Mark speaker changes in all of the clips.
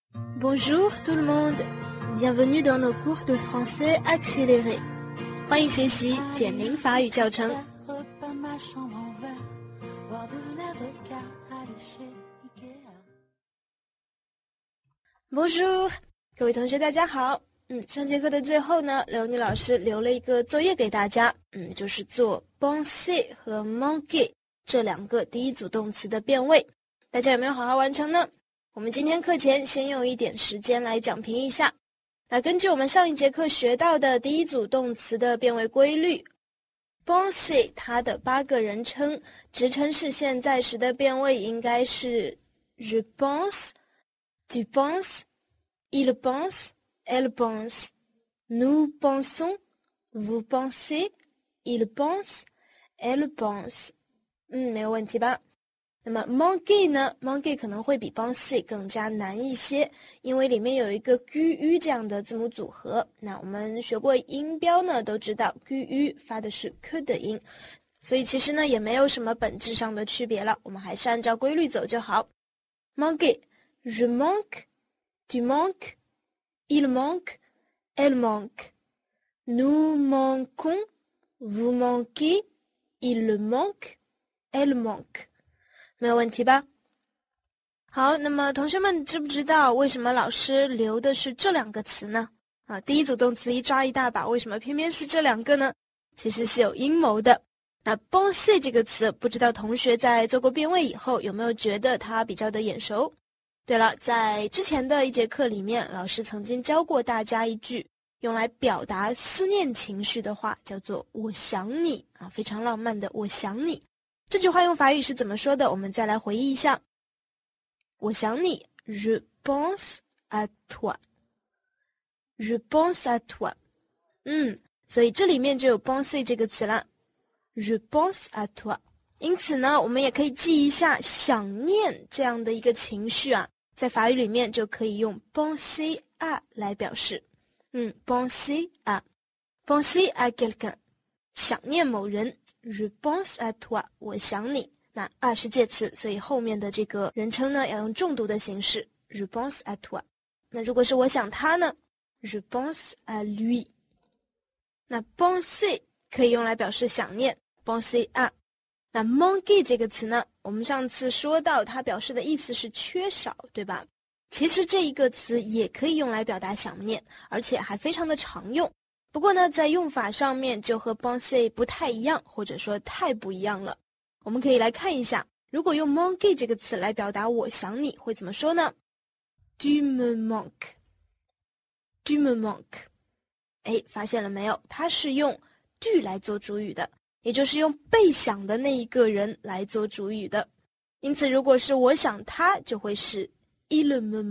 Speaker 1: Bonjour tout le monde, bienvenue dans nos cours de français accéléré. 欢迎学习简明法语教程。Bonjour， 各位同学大家好。上节课的最后呢，刘妮老师留了一个作业给大家，就是做 penser 和 manquer 这两个第一组动词的变位。大家有没有好好完成呢？我们今天课前先用一点时间来讲评一下。那根据我们上一节课学到的第一组动词的变位规律 ，penser 它的8个人称直称式现在时的变位应该是 je pense、tu penses、il pense、elle pense、nous pensons、vous pensez、il pense、elle pense。没有问题吧？那么 manquer 呢 ？manquer 可能会比 penser 更加难一些，因为里面有一个 gu 这样的字母组合。那我们学过音标呢，都知道 gu 发的是 k 的音，所以其实呢也没有什么本质上的区别了，我们还是按照规律走就好。manquer Je manque, tu manques, il manque, elle manque. Nous manquons, vous manquez, il manque, elle manque. 没有问题吧？好，那么同学们知不知道为什么老师留的是这两个词呢？第一组动词一抓一大把，为什么偏偏是这两个呢？其实是有阴谋的。那 penser 这个词，不知道同学在做过变位以后有没有觉得它比较的眼熟？对了，在之前的一节课里面，老师曾经教过大家一句用来表达思念情绪的话，叫做我想你非常浪漫的我想你。这句话用法语是怎么说的？我们再来回忆一下。我想你 Je pense à toi Je pense à toi 所以这里面就有 penser 这个词啦 Je pense à toi 因此呢，我们也可以记一下想念这样的一个情绪在法语里面就可以用 penser à 来表示。penser à quelqu'un 想念某人 Je pense à toi 我想你。那à是介词，所以后面的这个人称呢要用重读的形式 Je pense à toi。那如果是我想他呢 Je pense à lui。那 penser 可以用来表示想念 penser à。那 manquer 这个词呢，我们上次说到它表示的意思是缺少，对吧？其实这一个词也可以用来表达想念，而且还非常的常用。不过呢，在用法上面就和 penser 不太一样，或者说太不一样了。我们可以来看一下，如果用 manquer 这个词来表达我想你，会怎么说呢？ Tu me manques Tu me manques 发现了没有？它是用 tu 来做主语的，也就是用被想的那一个人来做主语的。因此如果是我想他，就会是 il me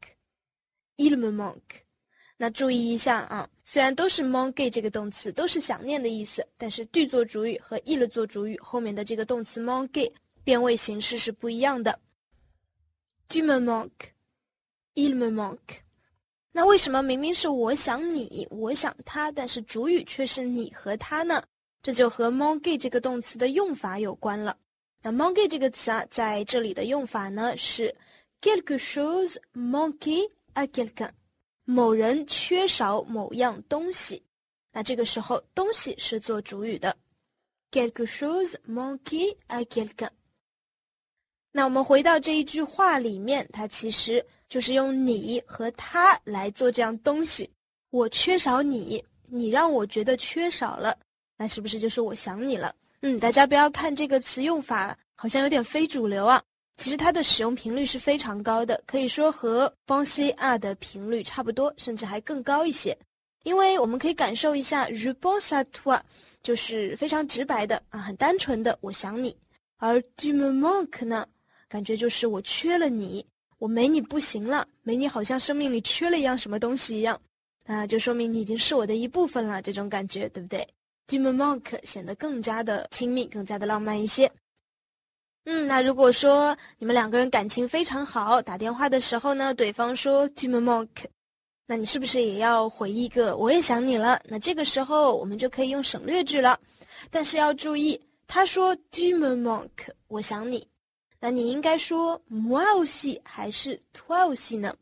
Speaker 1: manque。 那注意一下虽然都是 manquer 这个动词，都是想念的意思，但是 du 做主语和 il 做主语后面的这个动词 manquer 变位形式是不一样的。 Tu me manques Il me manque。 那为什么明明是我想你，我想他，但是主语却是你和他呢？这就和 manquer 这个动词的用法有关了。那 manquer 这个词在这里的用法呢是 quelque chose manque à quelqu'un， 某人缺少某样东西。那这个时候东西是做主语的 quelque chose manque à quelqu'un。 那我们回到这一句话里面，它其实就是用你和他来做这样东西。我缺少你，你让我觉得缺少了，那是不是就是我想你了？大家不要看这个词用法好像有点非主流其实它的使用频率是非常高的，可以说和 penser à 的频率差不多，甚至还更高一些。因为我们可以感受一下 Je pense à toi 就是非常直白的很单纯的我想你，而 tu me manques 呢，感觉就是我缺了你，我没你不行了，没你好像生命里缺了一样什么东西一样，就说明你已经是我的一部分了，这种感觉对不对？ Tu me manques 显得更加的亲密，更加的浪漫一些。那如果说你们两个人感情非常好，打电话的时候呢，对方说 Tu me manques， 那你是不是也要回一个我也想你了？那这个时候我们就可以用省略句了。但是要注意，他说 Tu me manques 我想你，那你应该说 moi aussi 还是 toi aussi 呢？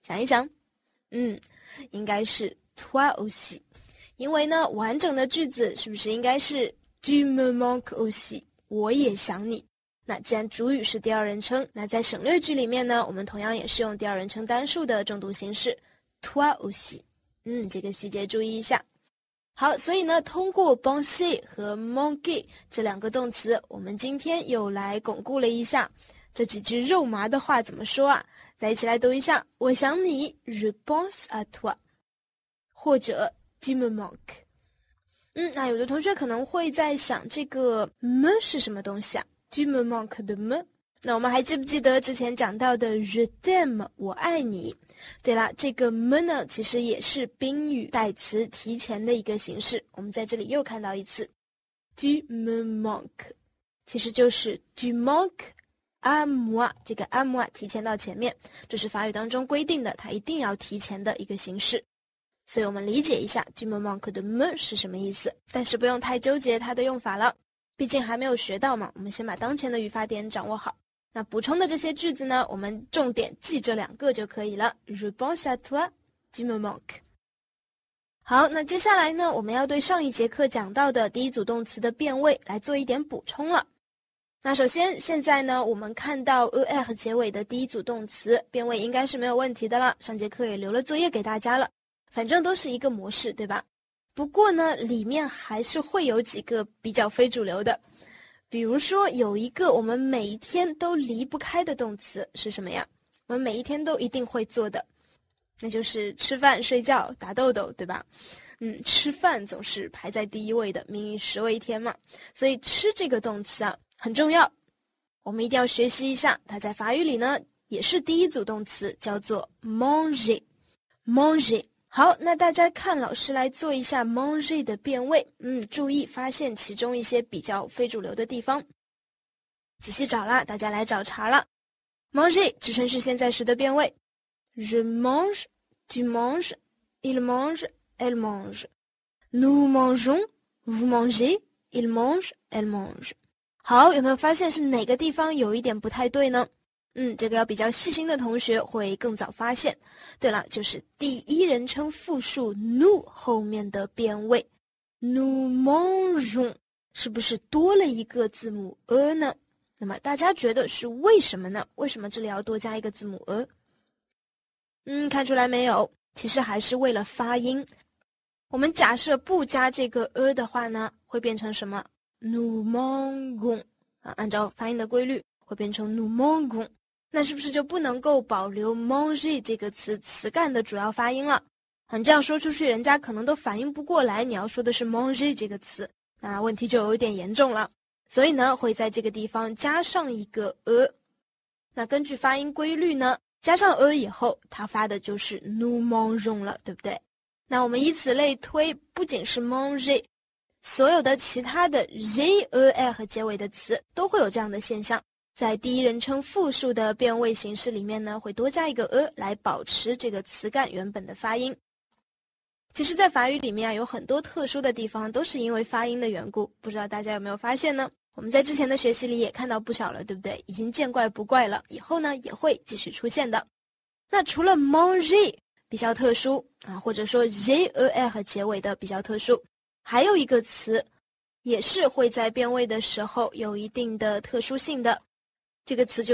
Speaker 1: 想一想，应该是 toi aussi， 因为呢，完整的句子是不是应该是 tu me manques aussi， 我也想你。那既然主语是第二人称，那在省略句里面呢，我们同样也是用第二人称单数的重读形式 toi aussi。这个细节注意一下。好，所以呢，通过 penser 和 manquer 这两个动词，我们今天又来巩固了一下这几句肉麻的话怎么说啊？再一起来读一下，我想你 je pense à toi， 或者 tu me manques。那有的同学可能会在想，这个 me 是什么东西啊？ tu me manques de me。那我们还记不记得之前讲到的 je t'aime， 我爱你？对了，这个 me 呢，其实也是宾语代词提前的一个形式。我们在这里又看到一次 tu me manques， 其实就是 tu manques à moi， 这个 à moi 提前到前面，这是法语当中规定的，它一定要提前的一个形式。所以我们理解一下 tu me manques de me 是什么意思，但是不用太纠结它的用法了，毕竟还没有学到嘛，我们先把当前的语法点掌握好。那补充的这些句子呢，我们重点记这两个就可以了 Je pense à toi, tu me manques。 好，那接下来呢，我们要对上一节课讲到的第一组动词的变位来做一点补充了。那首先现在呢，我们看到 er 结尾的第一组动词变位应该是没有问题的了，上节课也留了作业给大家了，反正都是一个模式，对吧？不过呢，里面还是会有几个比较非主流的。比如说有一个我们每一天都离不开的动词是什么呀？我们每一天都一定会做的，那就是吃饭、睡觉、打豆豆，对吧？吃饭总是排在第一位的，民以食为天嘛。所以吃这个动词啊很重要，我们一定要学习一下。它在法语里呢也是第一组动词，叫做 manger。manger。好，那大家看老师来做一下 manger 的变位，注意发现其中一些比较非主流的地方。仔细找啦，大家来找茬了。manger 直称是现在时的变位 Je mange, tu manges, il mange, elle mange. Nous mangeons, vous mangez, il mange, elle mange. 好，有没有发现是哪个地方有一点不太对呢？这个要比较细心的同学会更早发现。对了，就是第一人称复数 nous 后面的变位 nous mangeons 是不是多了一个字母 呢？那么大家觉得是为什么呢？为什么这里要多加一个字母 看出来没有？其实还是为了发音。我们假设不加这个的话呢，会变成什么？ nous mangeons 按照发音的规律会变成 nous mangeons。那是不是就不能够保留 manger 这个词干的主要发音了？你这样说出去，人家可能都反应不过来你要说的是 manger 这个词，那问题就有点严重了。所以呢，会在这个地方加上一个那根据发音规律呢，加上以后，它发的就是 nous mangeons 了，对不对？那我们以此类推，不仅是 manger， 所有的其他的 j、和结尾的词都会有这样的现象。在第一人称复数的变位形式里面呢，会多加一个来保持这个词干原本的发音。其实在法语里面有很多特殊的地方都是因为发音的缘故，不知道大家有没有发现呢？我们在之前的学习里也看到不少了，对不对？已经见怪不怪了，以后呢也会继续出现的。那除了 manger 比较特殊或者说 j、和结尾的比较特殊，还有一个词也是会在变位的时候有一定的特殊性的，这个词就是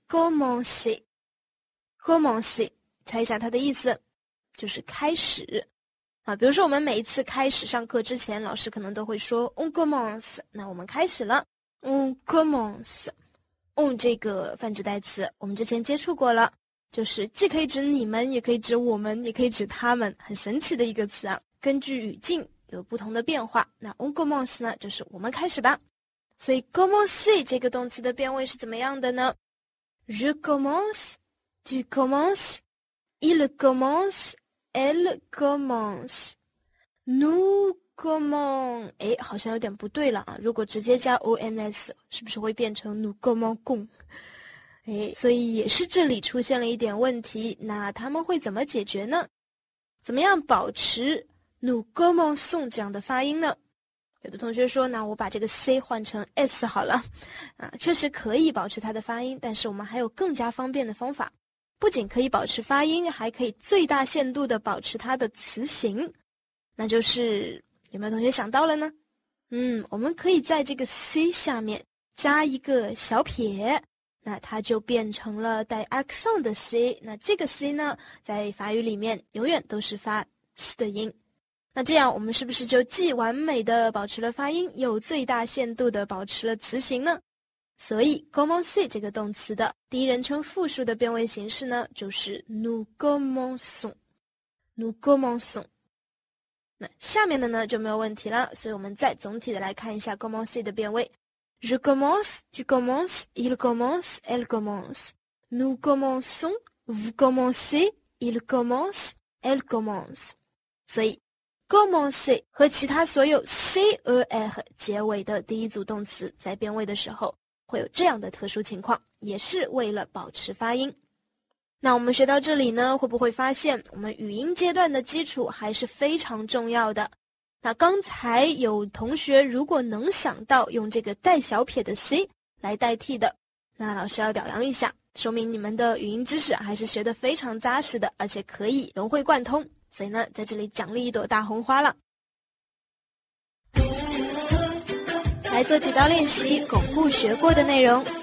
Speaker 1: commencer。commencer 猜一下它的意思，就是开始比如说我们每一次开始上课之前，老师可能都会说 on commence， 那我们开始了 on commence。 on 这个泛指代词我们之前接触过了，就是既可以指你们，也可以指我们，也可以指他们，很神奇的一个词根据语境有不同的变化。那 on commence 呢，就是我们开始吧。所以 commencer 这个动词的变位是怎么样的呢？ Je commence, tu commences, il commence, elle commence, nous commence。 好像有点不对了如果直接加 ons 是不是会变成 nous commençons？ 所以也是这里出现了一点问题。那他们会怎么解决呢？怎么样保持 nous commençons 这样的发音呢？有的同学说，那我把这个 c 换成 s 好了确实可以保持它的发音，但是我们还有更加方便的方法。 不仅可以保持发音，还可以最大限度的保持它的词形。那就是有没有同学想到了呢？我们可以在这个 C 下面加一个小撇，那它就变成了带 accent 的 C。那这个 C 呢，在法语里面永远都是发 S 的音。那这样我们是不是就既完美的保持了发音，又最大限度的保持了词形呢？所以 commencer 这个动词的第一人称复数的变位形式呢，就是 nous commençons。nous commençons。那下面的呢就没有问题了，所以我们再总体的来看一下 commencer 的变位。Je commence, tu commences, il commence, elle commence. Nous commençons, vous commencez, il commence, elle commence. 所以 commencer 和其他所有 cer 结尾的第一组动词在变位的时候会有这样的特殊情况，也是为了保持发音。那我们学到这里呢，会不会发现我们语音阶段的基础还是非常重要的？那刚才有同学如果能想到用这个带小撇的 C 来代替的，那老师要表扬一下，说明你们的语音知识还是学得非常扎实的，而且可以融会贯通。所以呢，在这里奖励一朵大红花了。来做几道练习，巩固学过的内容。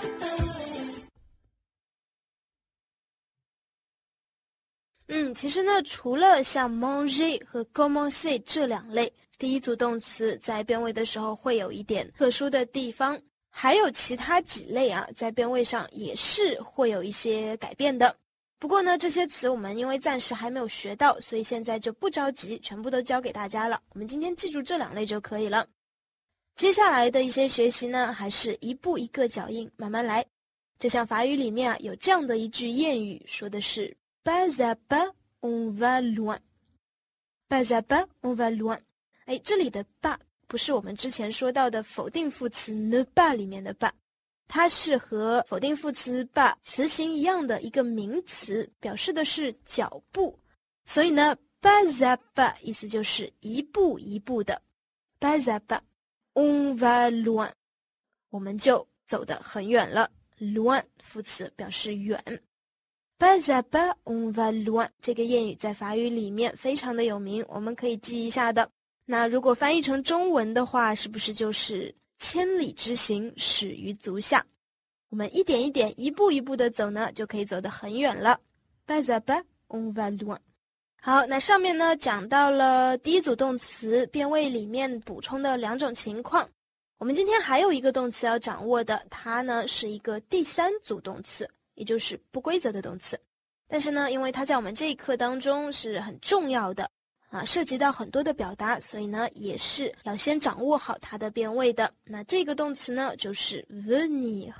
Speaker 1: 其实呢，除了像 manger 和 commencer 这两类第一组动词在变位的时候会有一点特殊的地方，还有其他几类啊，在变位上也是会有一些改变的。不过呢，这些词我们因为暂时还没有学到，所以现在就不着急，全部都教给大家了。我们今天记住这两类就可以了。接下来的一些学习呢，还是一步一个脚印，慢慢来。就像法语里面啊，有这样的一句谚语，说的是 pas à pas on va loin， pas à pas on va loin。这里的 pas 不是我们之前说到的否定副词 ne pas 里面的 pas， 它是和否定副词 pas 词形一样的一个名词，表示的是脚步。所以呢 pas à pas 意思就是一步一步的， pas à pas on va loin， 我们就走得很远了。loin 副词表示远。pas à pas on va loin 这个谚语在法语里面非常的有名，我们可以记一下的。那如果翻译成中文的话，是不是就是千里之行始于足下？我们一点一点一步一步的走呢，就可以走得很远了。pas à pas on va loin。 好，那上面呢讲到了第一组动词变位里面补充的两种情况，我们今天还有一个动词要掌握的，它呢是一个第三组动词，也就是不规则的动词。但是呢，因为它在我们这一课当中是很重要的涉及到很多的表达，所以呢也是要先掌握好它的变位的。那这个动词呢就是 venir。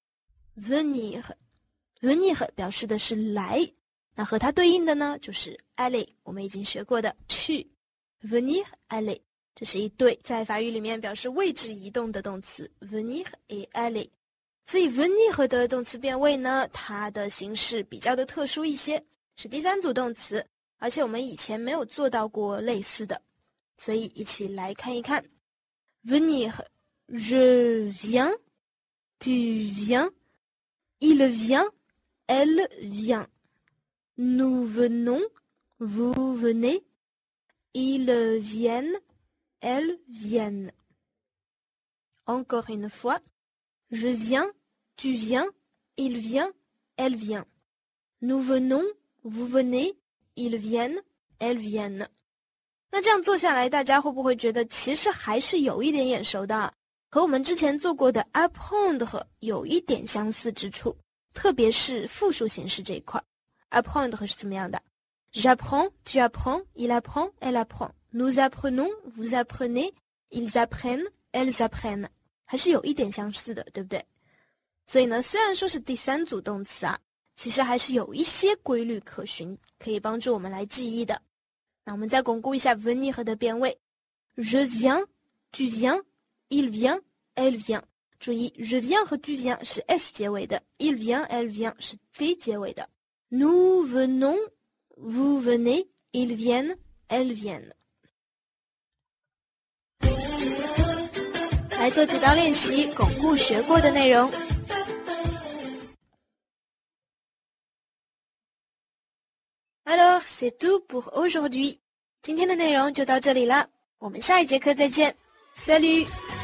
Speaker 1: venir 表示的是来，那和它对应的呢就是 aller， 我们已经学过的去。 venir aller， 这是一对在法语里面表示位置移动的动词 venir et aller。 所以 venir 的动词变位呢，它的形式比较的特殊一些，是第三组动词，而且我们以前没有做到过类似的，所以一起来看一看。 venir je viens, tu viens, il vient, elle vient, nous venons, vous venez, ils viennent, elles viennent. Encore une fois, je viens, tu viens, il vient, elle vient. Nous venons, vous venez, ils viennent, elles viennent. 那这样做下来，大家会不会觉得其实还是有一点眼熟的，和我们之前做过的 apprendre 有一点相似之处，特别是复数形式这一块。apprendre 是怎么样的？ J'apprends, tu apprends, il apprend, elle apprend. Nous apprenons, vous apprenez, ils apprennent, elles apprennent. 还是有一点相似的，对不对？所以呢，虽然说是第三组动词其实还是有一些规律可循，可以帮助我们来记忆的。那我们再巩固一下 venir 的变位。 Je viens, tu viens, il vient, elle vient。 注意 je viens 和 tu viens 是 s 结尾的， il vient, elle vient 是 d 结尾的。 Nous venons, vous venez, ils viennent, elles viennent。 来做几道练习，巩固学过的内容。 Alors, c'est tout pour aujourd'hui. 今天的内容就到这里了，我们下一节课再见。Salut!